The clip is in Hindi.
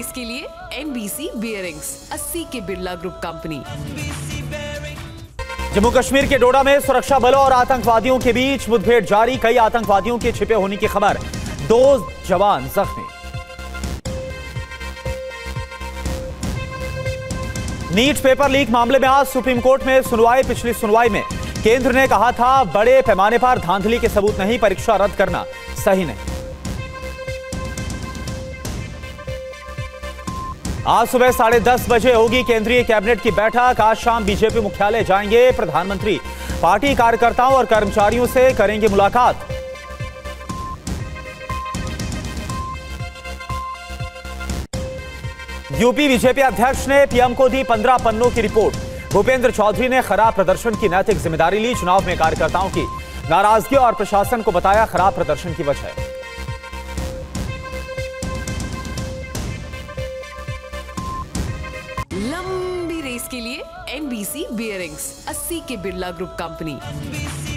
रेस के लिए NBC बियरिंग्स, 80 के बिरला ग्रुप कंपनी। जम्मू कश्मीर के डोडा में सुरक्षा बलों और आतंकवादियों के बीच मुठभेड़ जारी। कई आतंकवादियों के छिपे होने की खबर। 2 जवान जख्मी। नीट पेपर लीक मामले में आज सुप्रीम कोर्ट में सुनवाई। पिछली सुनवाई में केंद्र ने कहा था बड़े पैमाने पर धांधली के सबूत नहीं, परीक्षा रद्द करना सही नहीं। आज सुबह 10:30 बजे होगी केंद्रीय कैबिनेट की बैठक। आज शाम बीजेपी मुख्यालय जाएंगे प्रधानमंत्री। पार्टी कार्यकर्ताओं और कर्मचारियों से करेंगे मुलाकात। यूपी बीजेपी अध्यक्ष ने पीएम को दी 15 पन्नों की रिपोर्ट। भूपेंद्र चौधरी ने खराब प्रदर्शन की नैतिक जिम्मेदारी ली। चुनाव में कार्यकर्ताओं की नाराजगी और प्रशासन को बताया खराब प्रदर्शन की वजह। लंबी रेस के लिए NBC बियरिंग्स, 80 के बिरला ग्रुप कंपनी।